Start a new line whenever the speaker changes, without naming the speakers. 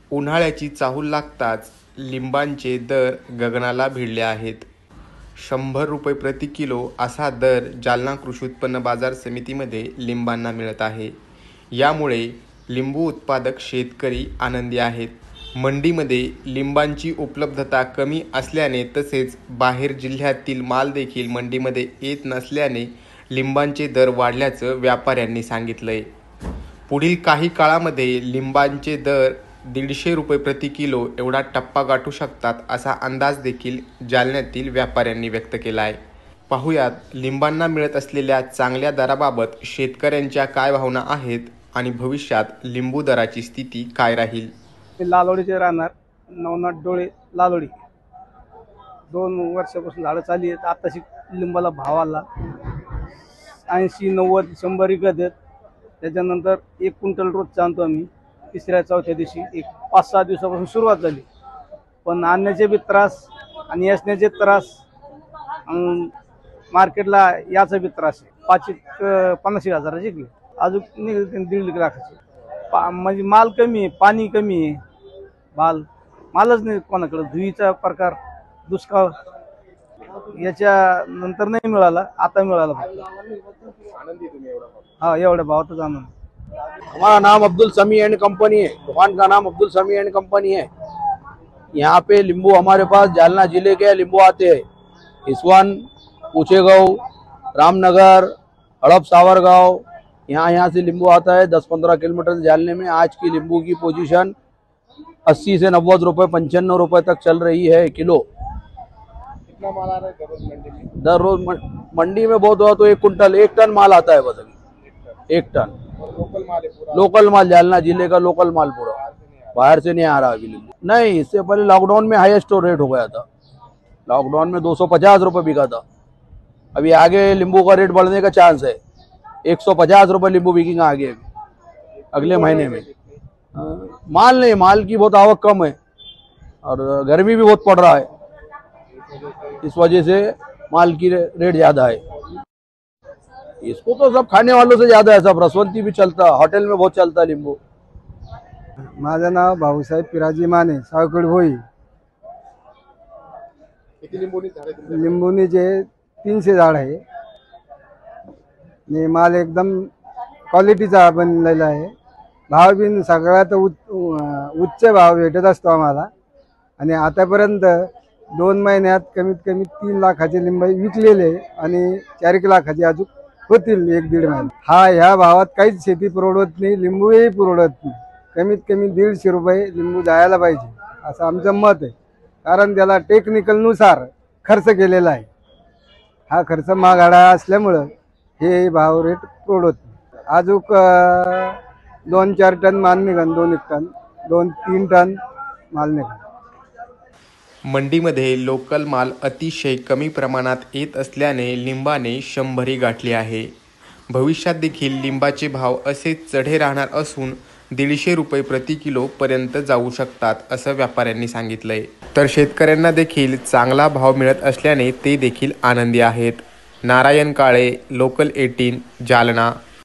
उन्हाळ्याची चाहूल लागताच लिंबांचे दर गगनाला भिडले आहेत. 100 रुपये प्रति किलो असा दर जालना कृषी उत्पन्न बाजार समितीमध्ये लिंबांना मिळत आहे. यामुळे लिंबू उत्पादक शेतकरी आनंदी आहेत. मंडीमध्ये लिंबांची उपलब्धता कमी असल्याने तसेच बाहेर जिल्ह्यातील माल देखील मंडीमध्ये येत नसल्याने लिंबांचे दर वाढल्याचं व्यापाऱ्यांनी सांगितलंय. पुढील काही काळामध्ये लिंबांचे दर 150 रुपये प्रति किलो एवढा टप्पा गाठू शकतात असा अंदाज देखील जालन्यातील व्यापाऱ्यांनी व्यक्त केला आहे. पाहुयात लिंबांना मिळत असलेल्या चांगल्या दराबाबत शेतकऱ्यांच्या काय भावना आहेत आणि भविष्यात लिंबू दराची स्थिती काय राहील.
लालोडीचे राहणार नवनाथ डोळे लालोडी. 2 वर्षापासून झाडं चालली आहेत. आताशी लिंबाला भाव आला 80, 90, 100 विकत आहेत. त्याच्यानंतर 1 क्विंटल रोज आणतो आम्ही. तिसऱ्या चौथ्या दिवशी 5-6 दिवसापासून सुरुवात झाली. पण आणण्याचे बी त्रास आणि असण्याचे त्रास, मार्केटला याचा बी त्रास आहे. 50,000 जिंकले, अजून निघते 1.5 लाखाचे. म्हणजे माल कमी आहे, पाणी कमी आहे, मालच नाही कोणाकडे. धुईचा प्रकार, दुष्काळ याच्या नंतर नाही मिळाला, आता मिळाला. हाँ, एवढ्या भावातच आनंद.
हमारा नाम अब्दुल समी एंड कंपनी है। दुकान का नाम अब्दुल समी एंड कंपनी है। यहाँ पे नींबू हमारे पास जालना जिले के नींबू आते हैं। इसवन, पूछेगांव, रामनगर, हड़प, सावरगांव, यहाँ से नींबू आता है। 10-15 किलोमीटर से जालने में आज की नींबू की पोजीशन 80 से 90 रुपये, 95 रुपये तक चल रही है किलो।
कितना माल आ रहा है दररोज मंडी में?
दररोज मंडी में बहुत हुआ तो 1 कुंटल 1 टन माल आता है। बस अभी 1 टन
लोकल माल है पूरा?
लोकल माल, जालना जिले का लोकल माल पूरा, बाहर से नहीं आ रहा अभी नींबू। नहीं, इससे पहले लॉकडाउन में हाईएस्ट रेट हो गया था। लॉकडाउन में 250 रुपये बिका था। अभी आगे नींबू का रेट बढ़ने का चांस है। 150 रुपये नींबू बिकेगा आगे अगले महीने में। माल नहीं, माल की बहुत आवक कम है और गर्मी भी बहुत पड़ रहा है, इस वजह से माल की रेट ज्यादा है। इसको तो सब खाने वालों से ज्यादा है, सब रसवंती भी चलता, होटल में बहुत चलता है नींबू।
माझं नाव भाऊसाहेब पिराजी माने, सावकड भोई. लिंबूनीचे 300 झाड आहे. आणि माल एकदम क्वालिटीचा बनलेला आहे. भाव बी सगळ्यात उच्च भाव भेटत असतो आम्हाला. आणि आतापर्यंत 2 महिन्यात कमीत कमी 3 लाखाचे लिंब विकलेले आणि 4 लाखाचे अजून होतील 1-1.5 महिने. ह्या भावात काहीच शेती परवडत नाही, लिंबूही परवडत नाही. कमीत कमी 150 रुपये लिंबू जायला पाहिजे असं आमचं मत आहे. कारण त्याला टेक्निकलनुसार खर्च केलेला आहे. हा खर्च महागडा असल्यामुळं हे भाव रेट परवडत नाही. अजून 2-4 टन माल निघन, 2-1 टन, 2-3 टन माल निघन.
मंडीमध्ये लोकल माल अतिशय कमी प्रमाणात येत असल्याने लिंबाने 100 गाठली आहे. भविष्यात देखील लिंबाचे भाव असेच चढे राहणार असून 150 रुपये प्रति किलो पर्यंत जाऊ शकतात असं व्यापाऱ्यांनी सांगितलंय. तर शेतकऱ्यांना देखील चांगला भाव मिळत असल्याने ते देखील आनंदी आहेत. नारायण काळे, लोकल 18, जालना.